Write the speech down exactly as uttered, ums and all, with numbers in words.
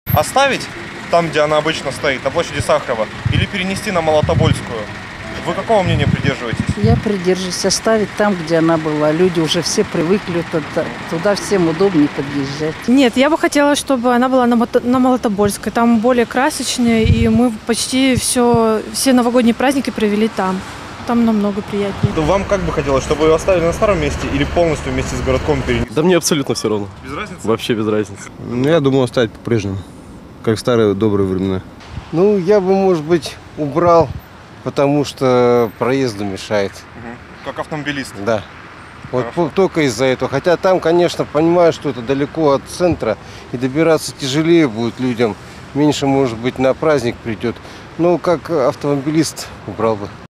Оставить там, где она обычно стоит, на площади Сахарова, или перенести на Молотобольскую? Вы какого мнения придерживаетесь? Я придерживаюсь оставить там, где она была. Люди уже все привыкли, туда, туда всем удобнее подъезжать. Нет, я бы хотела, чтобы она была на, Мото- на Молотобольской. Там более красочнее, и мы почти все, все новогодние праздники провели там. Там намного приятнее. То вам как бы хотелось, чтобы ее оставили на старом месте или полностью вместе с городком перенесли? Да мне абсолютно все равно. Без разницы? Вообще без разницы. Ну, я думаю, оставить по-прежнему, как в старые добрые времена. Ну, я бы, может быть, убрал, потому что проезду мешает. Угу. Как автомобилист? Да. Вот Хорошо. только из-за этого. Хотя там, конечно, понимаю, что это далеко от центра, и добираться тяжелее будет людям. Меньше, может быть, на праздник придет. Но как автомобилист убрал бы.